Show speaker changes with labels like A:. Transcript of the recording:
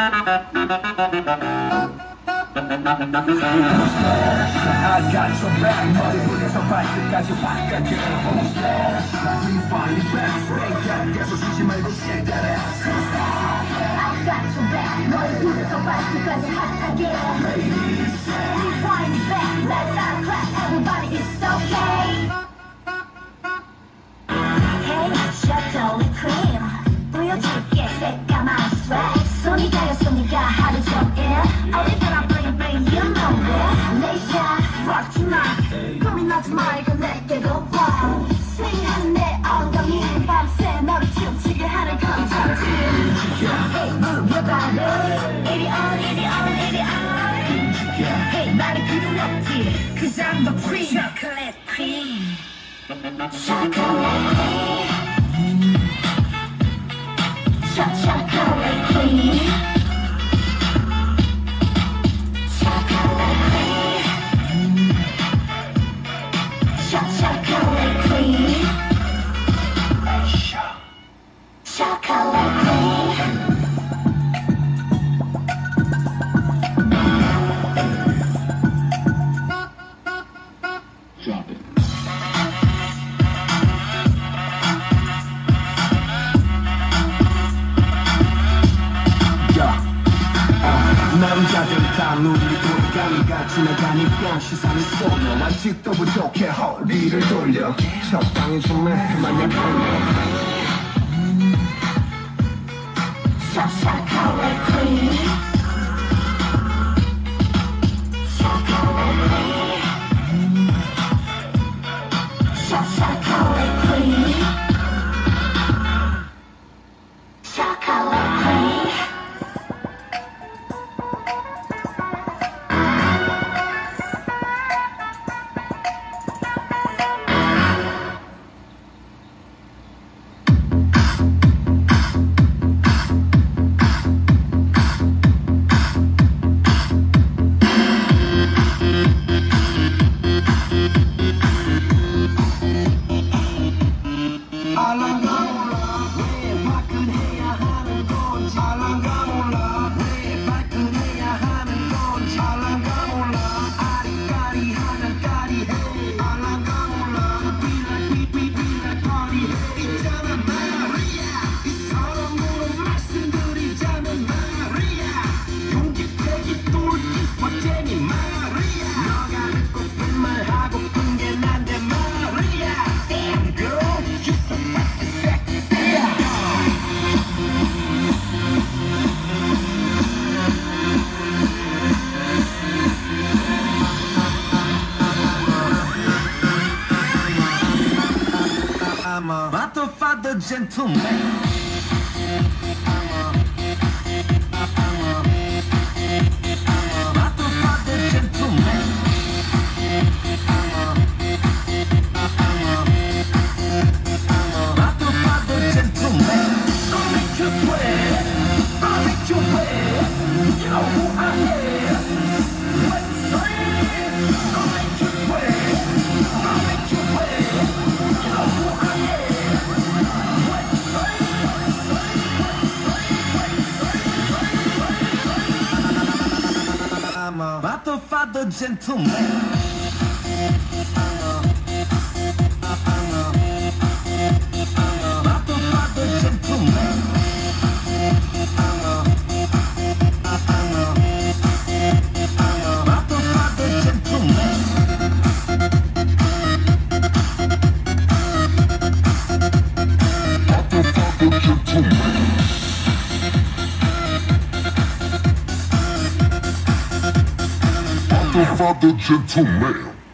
A: got your back, 머리부에서 발끝까지 바깥에 We find it back, break that, 계속 쉬지 말고 shake that ass I got your back, 머리부에서 발끝까지 핫하게 Ladies, we find it back, let's not clap, everybody it's okay Hey, shut only cream 보여줄게 새까만 swag 손이 가요 손이가 하루 종일 어디서나 bling bling you know it 내 shot rock tonight 고민하지 마 이건 내게로 와 스윙하는 내 엉덩이 밤새 너를 춤추게 하는 컨텐츠 Hey move your body 이리 on 이리 on 이리 on Hey 말이 필요 없지 Cause I'm the queen Chocolate queen Chocolate queen Chocolate queen Chocolate queen Chocolate queen Chocolate queen Drop it 남자들 다 눈이 돌아가니까 지나가니까 시선이 쏠려 아직도 부족해 허리를 돌려 적당히 좀 해 그만 약하려 Chocolate queen Chocolate queen Chocolate queen Chocolate queen I'm a motherfucker gentleman. I'm a motherfucker gentleman. Motherfucker gentleman.